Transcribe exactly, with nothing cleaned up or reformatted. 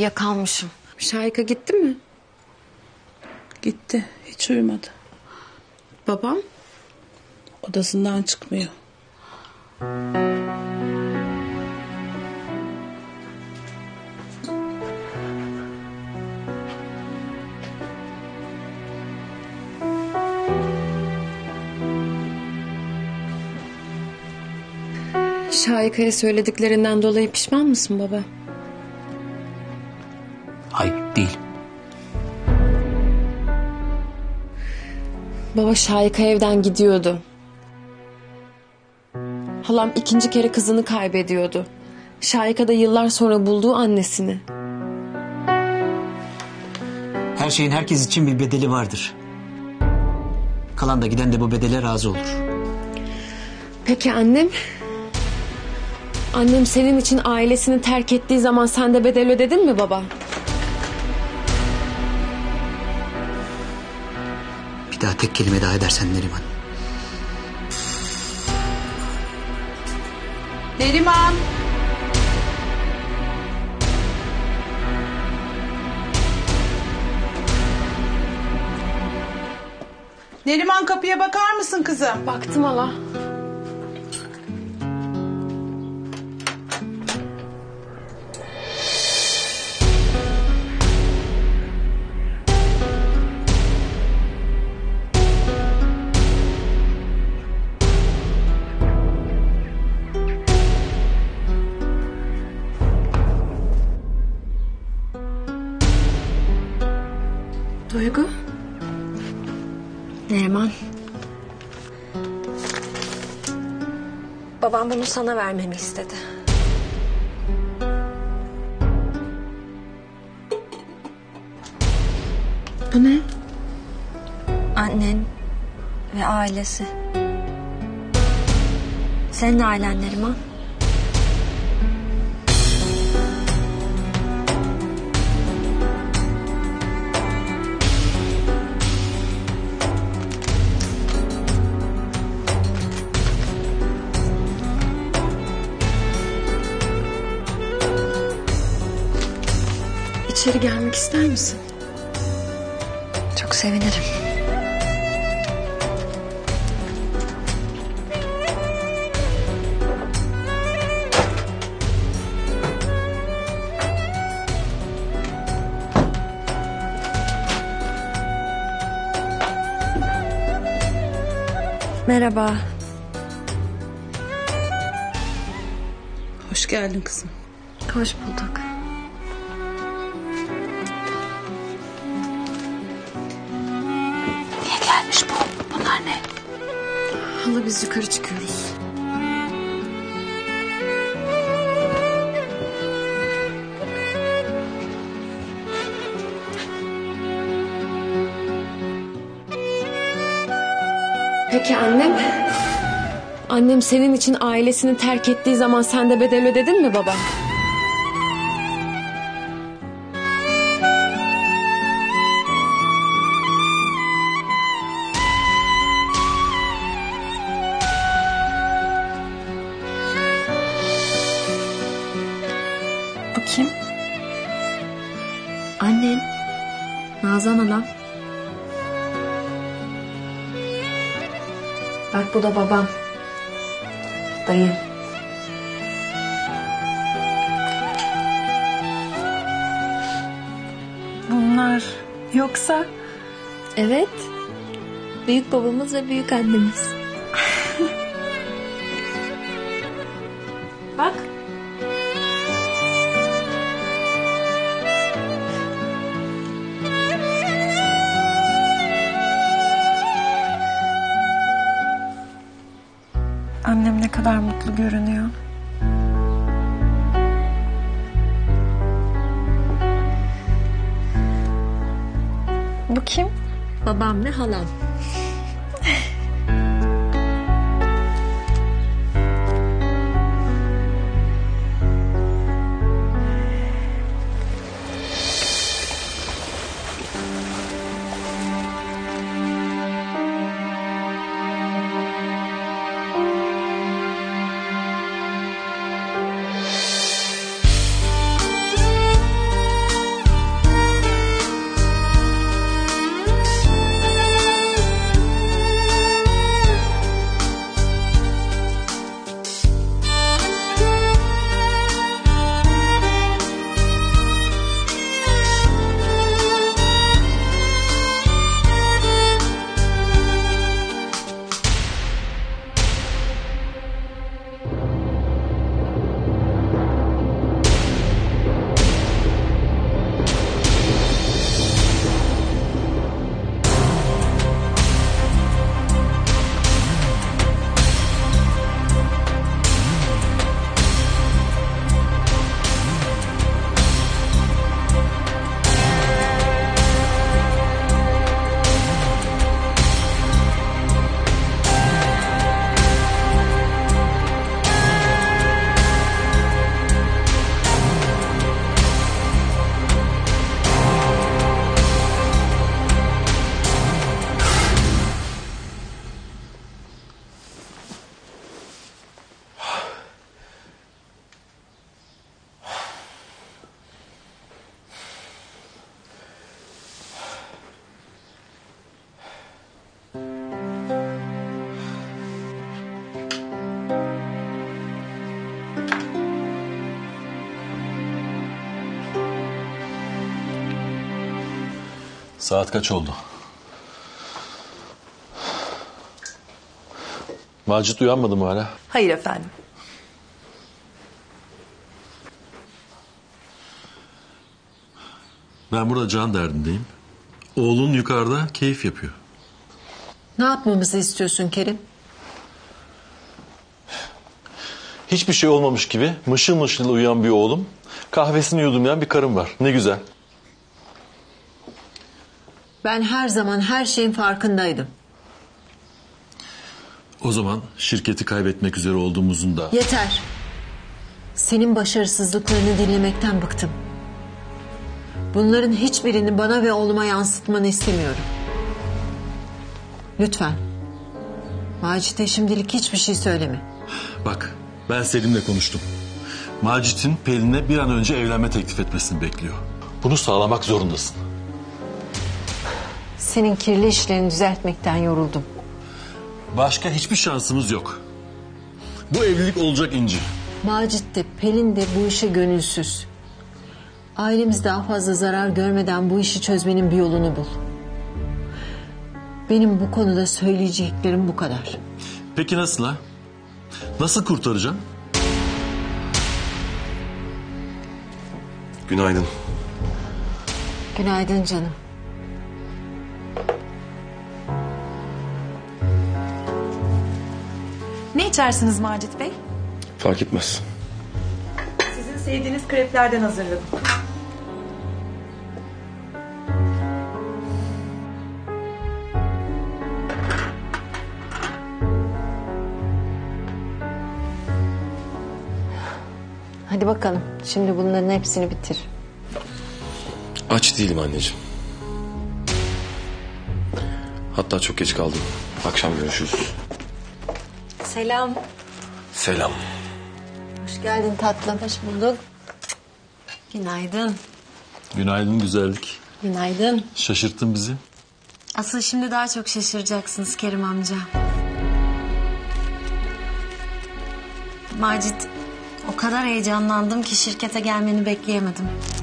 uyuyakalmışım. Şahika gitti mi? Gitti. Hiç uyumadı. Babam? Odasından çıkmıyor. Şahika'ya söylediklerinden dolayı pişman mısın baba? Hayır, değil. Baba, Şahika evden gidiyordu. Halam ikinci kere kızını kaybediyordu. Şahika da yıllar sonra bulduğu annesini. Her şeyin herkes için bir bedeli vardır. Kalan da giden de bu bedele razı olur. Peki annem? Annem senin için ailesini terk ettiği zaman sen de bedel ödedin mi baba? Bir daha tek kelime daha edersen Neriman. Neriman! Neriman, kapıya bakar mısın kızım? Baktım hala. Duygu. Neriman. Babam bunu sana vermemi istedi. Bu ne? Annen ve ailesi. Senin ailen Neriman. İçeri gelmek ister misin? Çok sevinirim. Merhaba. Hoş geldin kızım. Hoş bulduk. Niye gelmiş bu? Bunlar ne? Hala biz yukarı çıkıyoruz. Peki annem? Annem senin için ailesini terk ettiği zaman sen de bedel ödedin mi baba? Bu kim? Annen. Nazan Hanım. Bak bu da babam. Dayım. Bunlar yoksa? Evet. Büyük babamız ve büyük annemiz. Bak. Annem ne kadar mutlu görünüyor. Bu kim? Babam ve halam. Saat kaç oldu? Macit uyanmadı mı hala? Hayır efendim. Ben burada can derdindeyim. Oğlun yukarıda keyif yapıyor. Ne yapmamızı istiyorsun Kerim? Hiçbir şey olmamış gibi mışıl mışıl uyuyan bir oğlum, kahvesini yudumlayan bir karım var. Ne güzel. Ben her zaman her şeyin farkındaydım. O zaman şirketi kaybetmek üzere olduğumuzun da... Yeter. Senin başarısızlıklarını dinlemekten bıktım. Bunların hiçbirini bana ve oğluma yansıtmanı istemiyorum. Lütfen. Macit'e şimdilik hiçbir şey söyleme. Bak, ben Selim'le konuştum. Macit'in Pelin'e bir an önce evlenme teklif etmesini bekliyor. Bunu sağlamak zorundasın. Senin kirli işlerini düzeltmekten yoruldum. Başka hiçbir şansımız yok. Bu evlilik olacak İnci. Macit de Pelin de bu işe gönülsüz. Ailemiz daha fazla zarar görmeden bu işi çözmenin bir yolunu bul. Benim bu konuda söyleyeceklerim bu kadar. Peki nasıl ha? Nasıl kurtaracağım? Günaydın. Günaydın canım. Ne içersiniz Macit Bey? Fark etmez. Sizin sevdiğiniz kreplerden hazırladım. Hadi bakalım. Şimdi bunların hepsini bitir. Aç değilim anneciğim. Hatta çok geç kaldım. Akşam görüşürüz. Selam. Selam. Hoş geldin tatlım. Hoş bulduk. Günaydın. Günaydın güzellik. Günaydın. Şaşırttın bizi. Asıl şimdi daha çok şaşıracaksınız Kerim amca. Macit, o kadar heyecanlandım ki şirkete gelmeni bekleyemedim.